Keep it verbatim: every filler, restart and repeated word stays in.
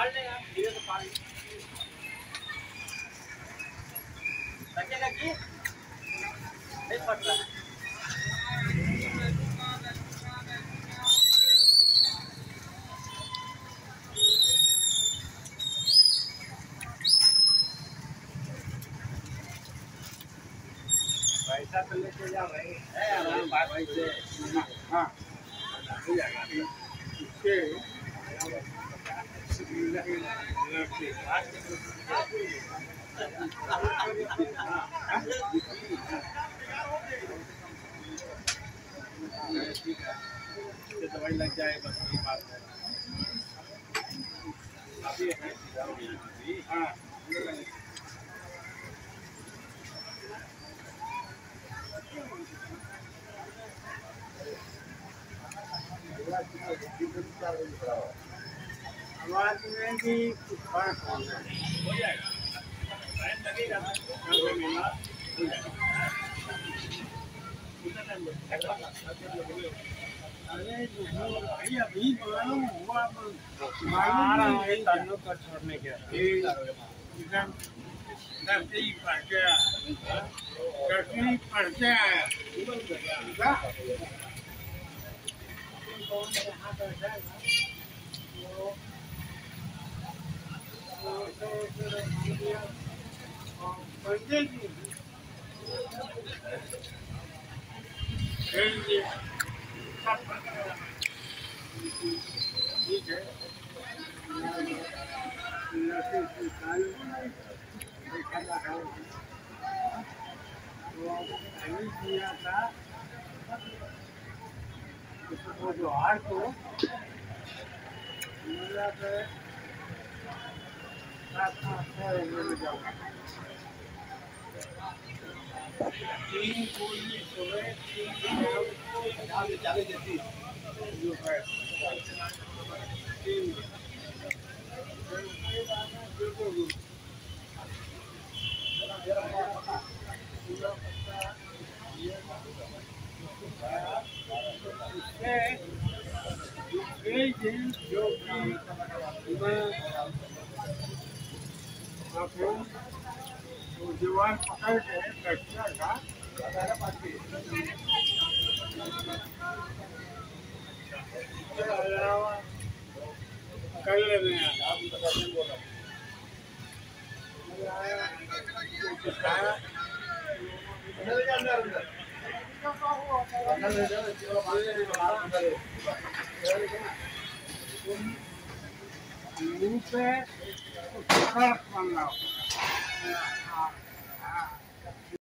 फाड़ ले यार, धीरे से फाड़ ले। रखेगा कि नहीं फट रहा है। पैसा तो लेके जा भाई, है आराम बात भाई से। हाँ हो जाएगा इसके दवाई लग जाए बस वही बात है। हाँ आवाज में भी कुछ फर्क हो जाएगा, टाइम लगेगा ना, हो जाएगा। अरे भाई अभी मालूम हुआ, मालूम नहीं तानों का छोड़ने के इधर दर्शी पढ़ के आया, दर्शी पढ़ के आया। कौन यहाँ बैठा है पंडित जी ठीक है, किया था वो जो हार को तीन गोली सुबह तीन चालीस देती जो है तीन जो कि मैं दीवार पकड़ के बैठा था कर लेने मुँह पे पकड़